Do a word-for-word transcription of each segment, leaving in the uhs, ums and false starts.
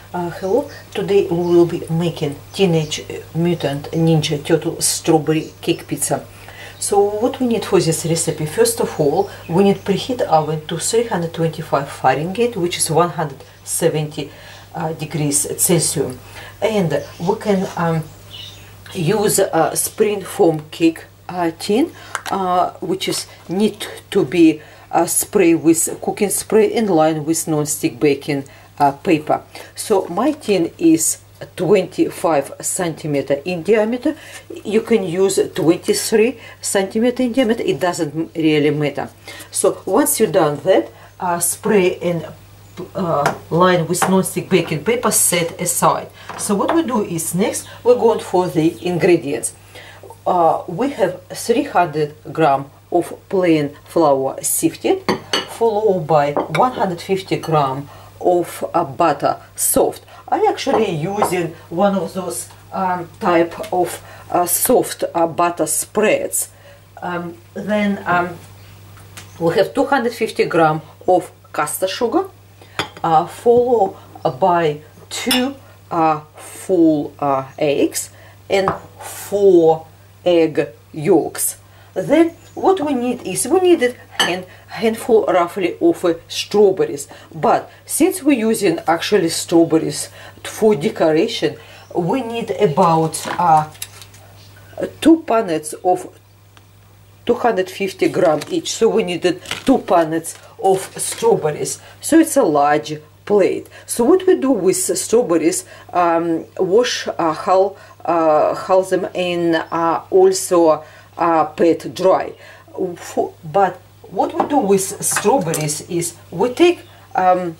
Uh, hello, today we will be making Teenage Mutant Ninja Turtle strawberry cake pizza. So what we need for this recipe, first of all, we need preheat oven to three hundred twenty-five Fahrenheit, which is one hundred seventy uh, degrees Celsius, and we can um, use a spring foam cake uh, tin, uh, which is need to be uh, spray with cooking spray in line with non-stick baking uh, paper. So my tin is twenty-five centimeter in diameter. You can use twenty-three centimeter in diameter, it doesn't really matter. So once you've done that, uh, spray in uh, line with non-stick baking paper set aside. So what we do is next we're going for the ingredients. Uh, we have three hundred grams of plain flour sifted, followed by one hundred fifty grams of uh, butter soft. I actually using one of those um, type of uh, soft uh, butter spreads. Um, then um, we have two hundred fifty grams of caster sugar, uh, followed by two uh, full uh, eggs and four egg yolks. Then what we need is we need a hand, handful roughly of uh, strawberries, but since we're using actually strawberries for decoration, we need about uh, two punnets of two hundred fifty grams each. So we needed two punnets of strawberries. So it's a large plate. So what we do with strawberries, um, wash uh, hull, uh, hull them in uh, also uh, pat dry. For, but what we do with strawberries is we take um,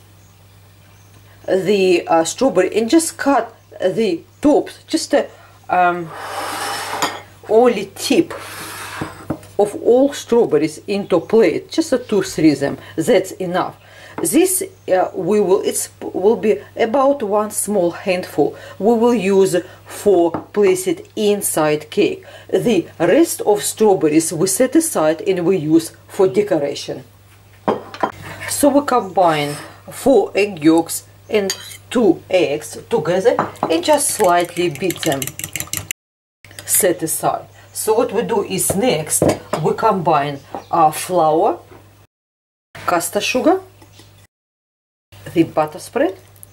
the uh, strawberry and just cut the tops, just a um, only tip of all strawberries into a plate, just a two, three them. That's enough. This uh, we will it's will be about one small handful we will use for place it inside cake. The rest of strawberries we set aside and we use for decoration. So we combine four egg yolks and two eggs together and just slightly beat them. Set aside. So what we do is next we combine our flour, caster sugar, the butter spread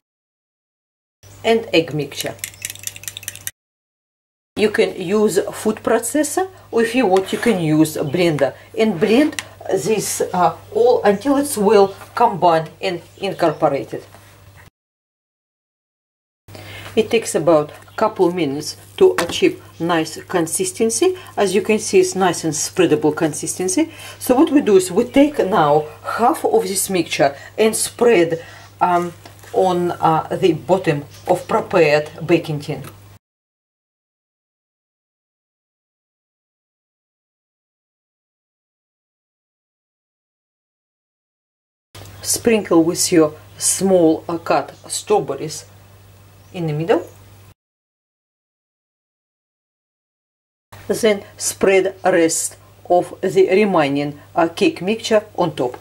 and egg mixture. You can use food processor, or if you want you can use a blender and blend this uh, all until it's well combined and incorporated. It takes about a couple minutes to achieve nice consistency. As you can see, it's nice and spreadable consistency. So what we do is we take now half of this mixture and spread um, on uh, the bottom of prepared baking tin. Sprinkle with your small uh, cut strawberries in the middle. Then spread rest of the remaining uh, cake mixture on top.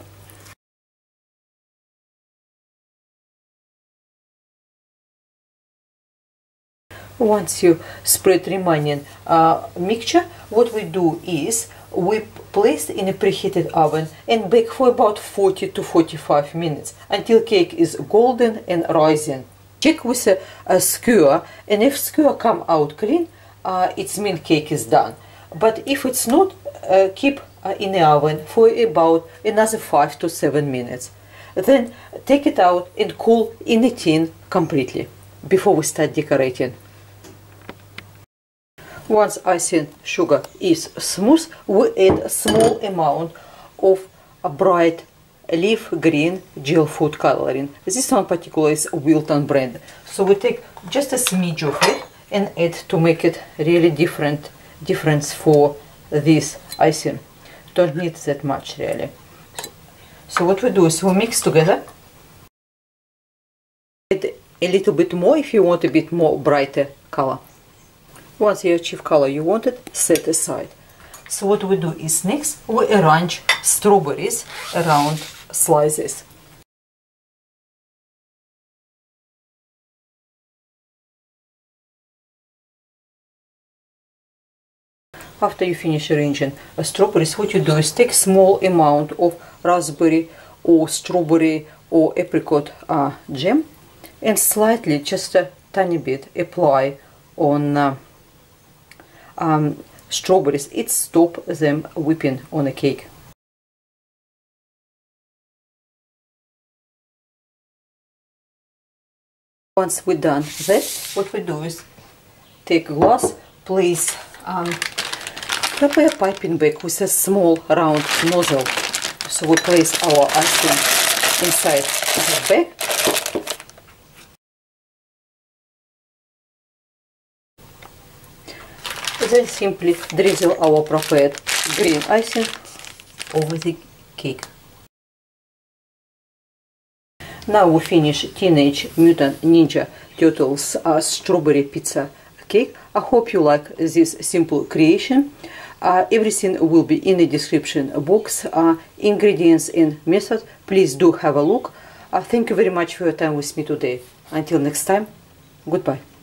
Once you spread remaining uh, mixture, what we do is we place in a preheated oven and bake for about forty to forty-five minutes until cake is golden and rising. Check with a, a skewer, and if skewer come out clean, uh, it means cake is done. But if it's not, uh, keep uh, in the oven for about another five to seven minutes. Then take it out and cool in the tin completely before we start decorating. Once icing sugar is smooth, we add a small amount of a bright leaf green gel food coloring. This one particular is Wilton brand. So we take just a smidge of it and add to make it really different difference for this icing. Don't need that much really. So what we do is we mix together. Add a little bit more if you want a bit more brighter color. Once you achieve color you wanted, set aside. So what we do is next we arrange strawberries around slices. After you finish arranging uh, strawberries, what you do is take small amount of raspberry or strawberry or apricot uh, jam and slightly, just a tiny bit, apply on uh, um, strawberries. It stops them whipping on a cake. Once we're done that, what we do is take glass, place um, prepare piping bag with a small round nozzle. So we place our ice cream inside this bag. Then simply drizzle our prepared green icing over the cake. Now we finish Teenage Mutant Ninja Turtles uh, strawberry pizza cake. I hope you like this simple creation. Uh, everything will be in the description box. Uh, ingredients and method. Please do have a look. Uh, thank you very much for your time with me today. Until next time, goodbye.